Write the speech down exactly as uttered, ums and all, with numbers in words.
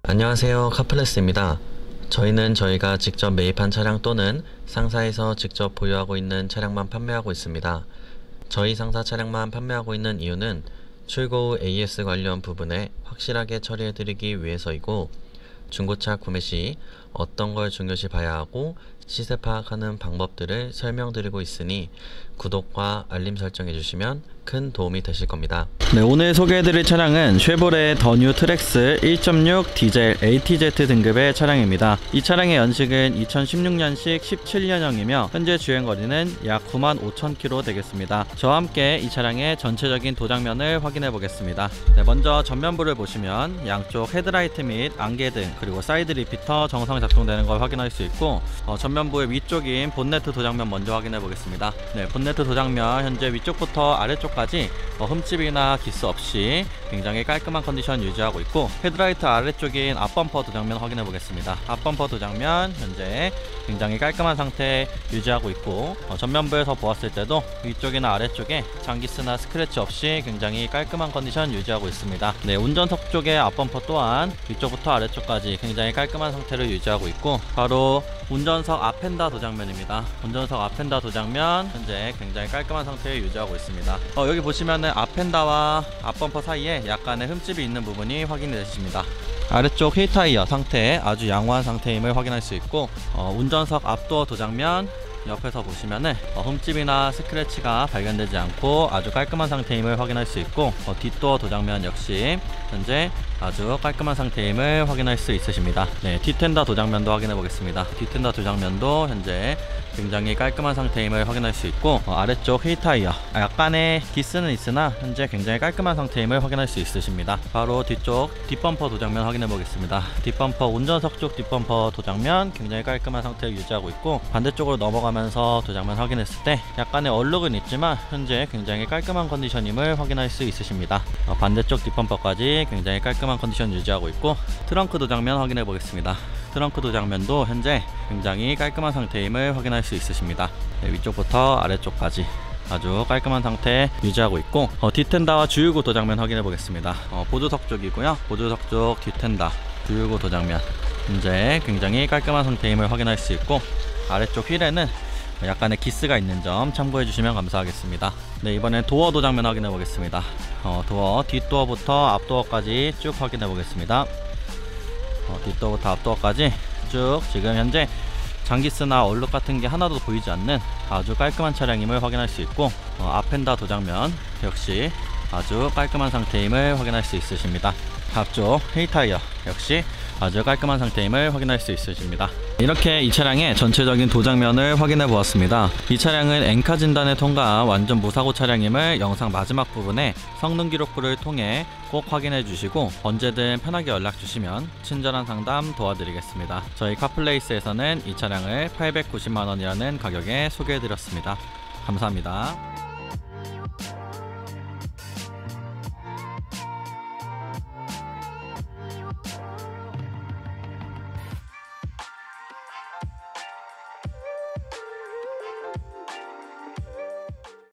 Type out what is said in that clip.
안녕하세요, 카플레스입니다. 저희는 저희가 직접 매입한 차량 또는 상사에서 직접 보유하고 있는 차량만 판매하고 있습니다. 저희 상사 차량만 판매하고 있는 이유는 출고 후 에이에스 관련 부분에 확실하게 처리해드리기 위해서이고, 중고차 구매 시 어떤 걸 중요시 봐야 하고 시세 파악하는 방법들을 설명드리고 있으니 구독과 알림 설정해 주시면 큰 도움이 되실 겁니다. 네, 오늘 소개해드릴 차량은 쉐보레 더 뉴 트랙스 일 점 육 디젤 에이티제드 등급의 차량입니다. 이 차량의 연식은 이천십육 년식 십칠 년형이며 현재 주행거리는 약 구만 오천 킬로미터 되겠습니다. 저와 함께 이 차량의 전체적인 도장면을 확인해 보겠습니다. 네, 먼저 전면부를 보시면 양쪽 헤드라이트 및 안개등 그리고 사이드 리피터 정상 작동되는 걸 확인할 수 있고, 어, 전면부의 위쪽인 본네트 도장면 먼저 확인해 보겠습니다. 네, 본네트 도장면 현재 위쪽부터 아래쪽까지 어, 흠집이나 기스 없이 굉장히 깔끔한 컨디션 유지하고 있고, 헤드라이트 아래쪽인 앞범퍼 도장면 확인해 보겠습니다. 앞범퍼 도장면 현재 굉장히 깔끔한 상태 유지하고 있고, 어, 전면부에서 보았을 때도 위쪽이나 아래쪽에 장기스나 스크래치 없이 굉장히 깔끔한 컨디션 유지하고 있습니다. 네, 운전석 쪽의 앞범퍼 또한 위쪽부터 아래쪽까지 굉장히 깔끔한 상태를 유지하고 있고, 바로 운전석 앞펜다 도장면입니다. 운전석 앞펜다 도장면 현재 굉장히 깔끔한 상태를 유지하고 있습니다. 어, 여기 보시면은 앞펜다와 앞범퍼 사이에 약간의 흠집이 있는 부분이 확인이 되십니다. 아래쪽 휠 타이어 상태 아주 양호한 상태임을 확인할 수 있고, 어, 운전석 앞도어 도장면 옆에서 보시면은 어, 흠집이나 스크래치가 발견되지 않고 아주 깔끔한 상태임을 확인할 수 있고, 어, 뒷도어 도장면 역시 현재 아주 깔끔한 상태임을 확인할 수 있으십니다. 네, 뒷텐다 도장면도 확인해 보겠습니다. 뒷텐다 도장면도 현재 굉장히 깔끔한 상태임을 확인할 수 있고, 어, 아래쪽 휠 타이어 약간의 기스는 있으나 현재 굉장히 깔끔한 상태임을 확인할 수 있으십니다. 바로 뒤쪽 뒷범퍼 도장면 확인해 보겠습니다. 뒷범퍼 운전석 쪽 뒷범퍼 도장면 굉장히 깔끔한 상태를 유지하고 있고, 반대쪽으로 넘어가면서 도장면 확인했을 때 약간의 얼룩은 있지만 현재 굉장히 깔끔한 컨디션임을 확인할 수 있으십니다. 어, 반대쪽 뒷범퍼까지 굉장히 깔끔한 컨디션 유지하고 있고, 트렁크 도장면 확인해 보겠습니다. 트렁크 도장면도 현재 굉장히 깔끔한 상태임을 확인할 수 있으십니다. 네, 위쪽부터 아래쪽까지 아주 깔끔한 상태 유지하고 있고, 어, 뒷텐다와 주유구 도장면 확인해 보겠습니다. 어, 보조석 쪽이고요. 보조석 쪽 뒷텐다 주유구 도장면 현재 굉장히 깔끔한 상태임을 확인할 수 있고, 아래쪽 휠에는 약간의 기스가 있는 점 참고해 주시면 감사하겠습니다. 네, 이번엔 도어 도장면 확인해 보겠습니다. 어, 도어 뒷도어부터 앞도어까지 쭉 확인해 보겠습니다. 어, 뒷도어부터 앞도어까지 쭉 지금 현재 장기스나 얼룩 같은 게 하나도 보이지 않는 아주 깔끔한 차량임을 확인할 수 있고, 어, 앞펜다 도장면 역시 아주 깔끔한 상태임을 확인할 수 있으십니다. 앞쪽 휠 타이어 역시 아주 깔끔한 상태임을 확인할 수 있으십니다. 이렇게 이 차량의 전체적인 도장면을 확인해 보았습니다. 이 차량은 엔카 진단을 통과한 완전 무사고 차량임을 영상 마지막 부분에 성능 기록부를 통해 꼭 확인해 주시고, 언제든 편하게 연락 주시면 친절한 상담 도와드리겠습니다. 저희 카플레이스에서는 이 차량을 팔백구십만 원이라는 가격에 소개해 드렸습니다. 감사합니다.